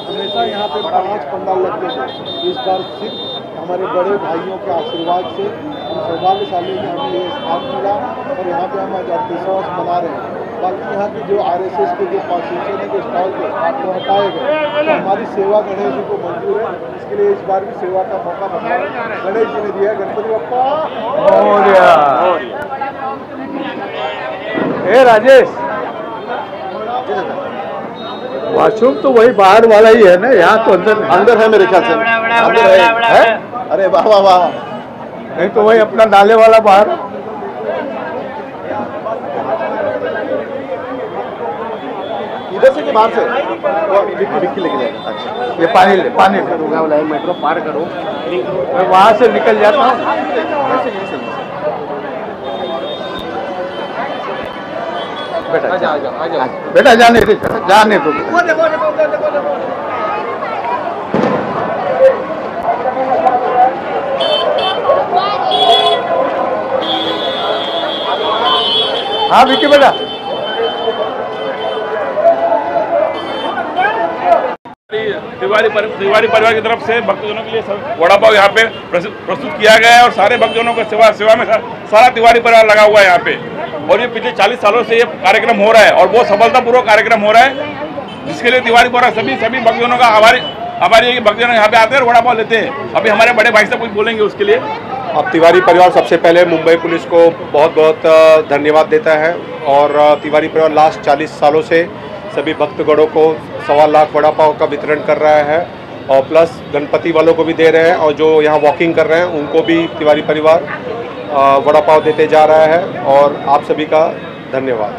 हमेशा यहाँ पे 5 पंडाल लगते थे। इस बार सिर्फ हमारे बड़े भाइयों के आशीर्वाद से हम सौभाग्यशाली कि हमें ये स्थान मिला और यहाँ पे हम आज क्रिसमस मना रहे हैं। बाकी यहाँ के जो RSS के जो पार्टीशन के स्टॉल थे वो हटाए गए, तो हमारी सेवा गणेश जी को मंजूर है। इसके लिए इस बार भी सेवा का मौका गणेश जी ने दिया। गणपति बप्पा मोरया। राजेश, वॉशरूम तो वही बाहर वाला ही है ना, यहाँ तो अंदर है मेरे ख्याल से। अंदर है? अरे वाह वाह वाह, नहीं तो वही अपना नाले वाला बाहर। इधर से कि बाहर से? विक्की लेके जाएगा। अच्छा, ये पानी ले मेट्रो पार करो, मैं वहाँ से निकल जाता हूँ। बेटा जाने दो। हाँ विक्की बेटा, तिवारी परिवार की तरफ से भक्तजनों के लिए वड़ा पाव यहाँ पे प्रस्तुत किया गया है और सारे भक्तजनों को सेवा में सारा तिवारी परिवार लगा हुआ है यहाँ पे। और ये पिछले 40 सालों से ये कार्यक्रम हो रहा है और बहुत सफलतापूर्वक कार्यक्रम हो रहा है, जिसके लिए तिवारी परिवार सभी भक्तजनों का आभारी है कि भक्तजन यहाँ पे आते हैं और वड़ा पाव लेते हैं। अभी हमारे बड़े भाई साहब कुछ बोलेंगे उसके लिए। अब तिवारी परिवार सबसे पहले मुंबई पुलिस को बहुत बहुत धन्यवाद देता है और तिवारी परिवार लास्ट 40 सालों से सभी भक्तगणों को 1.25 लाख वड़ा पाव का वितरण कर रहा है और प्लस गणपति वालों को भी दे रहे हैं और जो यहाँ वॉकिंग कर रहे हैं उनको भी तिवारी परिवार वड़ा पाव देते जा रहा है और आप सभी का धन्यवाद।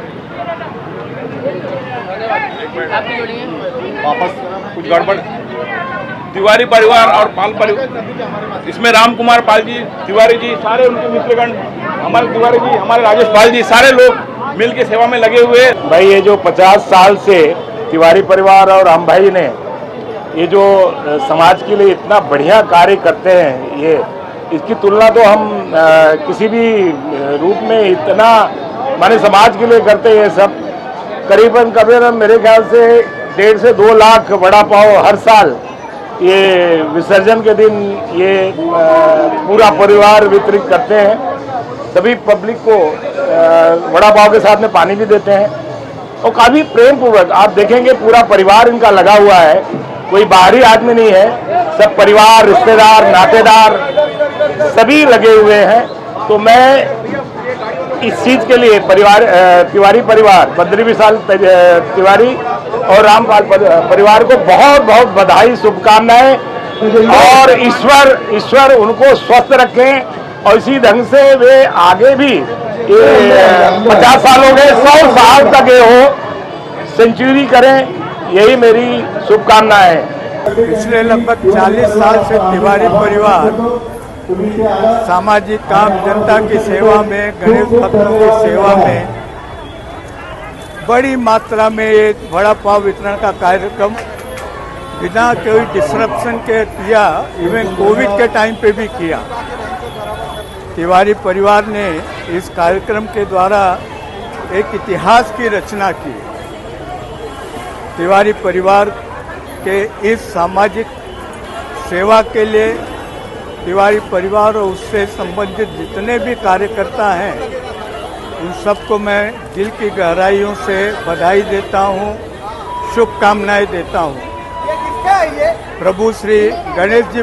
वापस कुछ गड़बड़। तिवारी परिवार और पाल परिवार, इसमें राम कुमार पाल जी, तिवारी जी, सारे उनके मित्रगण, हमारे तिवारी जी, हमारे राजेश पाल जी, सारे लोग मिल के सेवा में लगे हुए। भाई ये जो 50 साल से तिवारी परिवार और हम भाई ने ये जो समाज के लिए इतना बढ़िया कार्य करते हैं, ये इसकी तुलना तो हम किसी भी रूप में इतना माने समाज के लिए करते हैं। सब करीबन मेरे ख्याल से 1.5 से 2 लाख वड़ा पाव हर साल ये विसर्जन के दिन ये पूरा परिवार वितरित करते हैं। सभी पब्लिक को वड़ा पाव के साथ में पानी भी देते हैं और काफ़ी प्रेम पूर्वक आप देखेंगे पूरा परिवार इनका लगा हुआ है, कोई बाहरी आदमी नहीं है, सब परिवार, रिश्तेदार, नातेदार सभी लगे हुए हैं। तो मैं इस चीज़ के लिए तिवारी परिवार, बद्री विशाल तिवारी और रामपाल परिवार को बहुत बहुत बधाई, शुभकामनाएं और ईश्वर उनको स्वस्थ रखें और इसी ढंग से वे आगे भी 50 साल हो गए, 100 साल तक ये हो, सेंचुरी करें, यही मेरी शुभकामनाएं है। पिछले लगभग 40 साल से तिवारी परिवार सामाजिक काम, जनता की सेवा में, गणेश भक्तों की सेवा में बड़ी मात्रा में ये वड़ा पाव वितरण का कार्यक्रम बिना कोई डिस्ट्रप्शन के किया, इवन कोविड के टाइम पे भी किया। तिवारी परिवार ने इस कार्यक्रम के द्वारा एक इतिहास की रचना की। तिवारी परिवार के इस सामाजिक सेवा के लिए तिवारी परिवार और उससे संबंधित जितने भी कार्यकर्ता हैं उन सबको मैं दिल की गहराइयों से बधाई देता हूं, शुभकामनाएं देता हूं। प्रभु श्री गणेश जी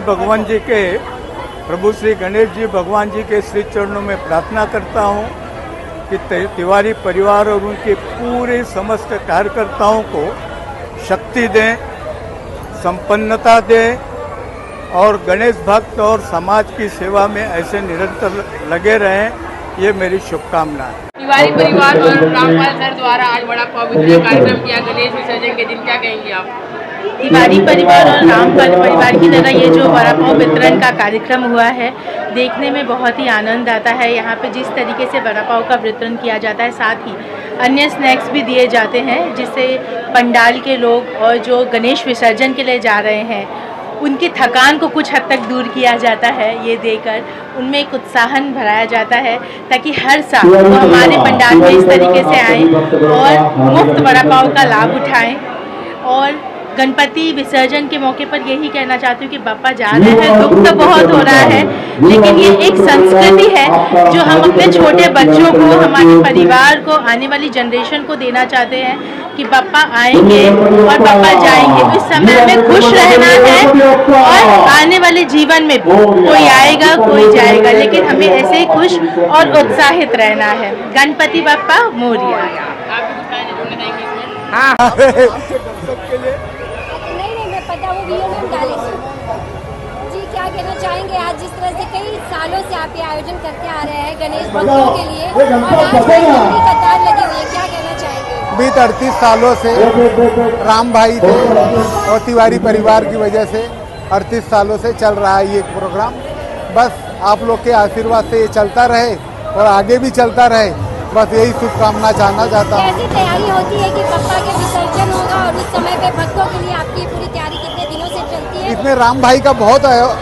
भगवान जी के श्री चरणों में प्रार्थना करता हूं कि तिवारी परिवार और उनके पूरे समस्त कार्यकर्ताओं को शक्ति दें, संपन्नता दें और गणेश भक्त और समाज की सेवा में ऐसे निरंतर लगे रहें, ये मेरी शुभकामना है। तिवारी परिवार और रामपाल सर द्वारा आज वड़ा पाव वितरण कार्यक्रम किया गणेश विसर्जन के दिन, क्या कहेंगे आप? तिवारी परिवार और रामपाल परिवार की तरह ये जो वड़ा पाव वितरण का कार्यक्रम हुआ है, देखने में बहुत ही आनंद आता है। यहाँ पे जिस तरीके से वड़ा पाव का वितरण किया जाता है, साथ ही अन्य स्नैक्स भी दिए जाते हैं, जिससे पंडाल के लोग और जो गणेश विसर्जन के लिए जा रहे हैं उनकी थकान को कुछ हद तक दूर किया जाता है। ये देकर उनमें एक उत्साहन भराया जाता है ताकि हर साल वो हमारे पंडाल में इस तरीके से आएँ और मुफ्त वड़ा पाव का लाभ उठाएं और गणपति विसर्जन के मौके पर यही कहना चाहती हूँ कि बापा जा रहे हैं, दुख तो बहुत हो रहा है, लेकिन ये एक संस्कृति है जो हम अपने छोटे बच्चों को, हमारे परिवार को, आने वाली जनरेशन को देना चाहते हैं कि बापा आएंगे और बापा जाएंगे। तो इस समय हमें खुश रहना है और आने वाले जीवन में कोई आएगा कोई जाएगा, लेकिन हमें ऐसे ही खुश और उत्साहित रहना है। गणपति बापा मोरिया। हाँ नहीं मैं पता वो वीडियो में डाली थी जी। क्या कहना चाहेंगे आज जिस तरह से कई सालों से आप ये आयोजन करते आ रहे हैं गणेश भक्तों के लिए और आज लंबी कतार लगी हुई है, क्या कहना चाहेंगे? बीत 38 सालों से राम भाई थे और तिवारी परिवार की वजह से 38 सालों से चल रहा है ये प्रोग्राम। बस आप लोग के आशीर्वाद से ये चलता रहे और आगे भी चलता रहे, बस यही शुभकामना चाहना चाहता हूँ। कैसी तैयारी होती है कि पप्पा के विसर्जन होगा और उस समय पे भक्तों के लिए आपकी पूरी तैयारी कितने दिनों से चलती है? इसमें राम भाई का बहुत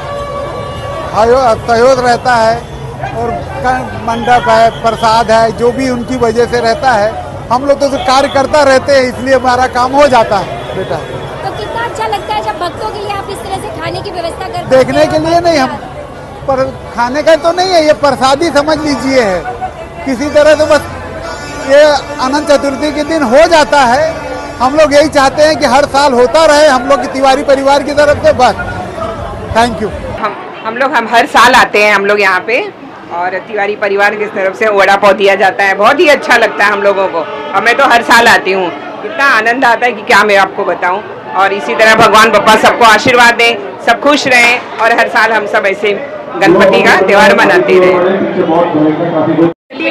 सहयोग रहता है और मंडप है, प्रसाद है, जो भी उनकी वजह से रहता है। हम लोग तो कार्य करता रहते हैं, इसलिए हमारा काम हो जाता है बेटा। तो कितना अच्छा लगता है जब भक्तों के लिए आप इस तरह से खाने की व्यवस्था करते हैं? देखने के लिए नहीं, हम पर खाने का तो नहीं है, ये प्रसादी समझ लीजिए है। किसी तरह से बस ये अनंत चतुर्थी के दिन हो जाता है। हम लोग यही चाहते हैं कि हर साल होता रहे हम लोग की तिवारी परिवार की तरफ से, बस। Thank you. हम हर साल आते हैं हम लोग यहाँ पे और तिवारी परिवार की तरफ से वड़ा पाव दिया जाता है, बहुत ही अच्छा लगता है हम लोगों को और मैं तो हर साल आती हूँ। इतना आनंद आता है कि क्या मैं आपको बताऊँ। और इसी तरह भगवान बप्पा सबको आशीर्वाद दें, सब खुश रहें और हर साल हम सब ऐसे गणपति का त्योहार मनाते रहें।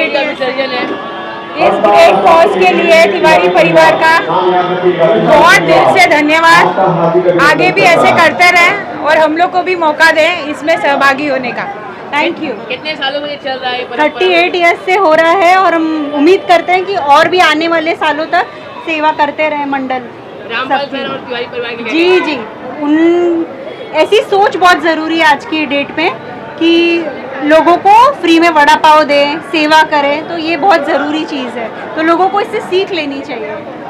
इस ग्रेट कॉज के लिए तिवारी परिवार का बहुत दिल से धन्यवाद। आगे भी ऐसे करते रहें और हम लोग को भी मौका दें इसमें सहभागी होने का। Thank you. कितने सालों में ये चल रहा है? 38 ईयर्स से हो रहा है और हम उम्मीद करते हैं कि और भी आने वाले सालों तक सेवा करते रहे मंडल। रामपाल सर और तिवारी परिवार की जी ऐसी सोच बहुत ज़रूरी है आज की डेट में कि लोगों को फ्री में वड़ा पाव दें, सेवा करें, तो ये बहुत ज़रूरी चीज़ है। तो लोगों को इससे सीख लेनी चाहिए।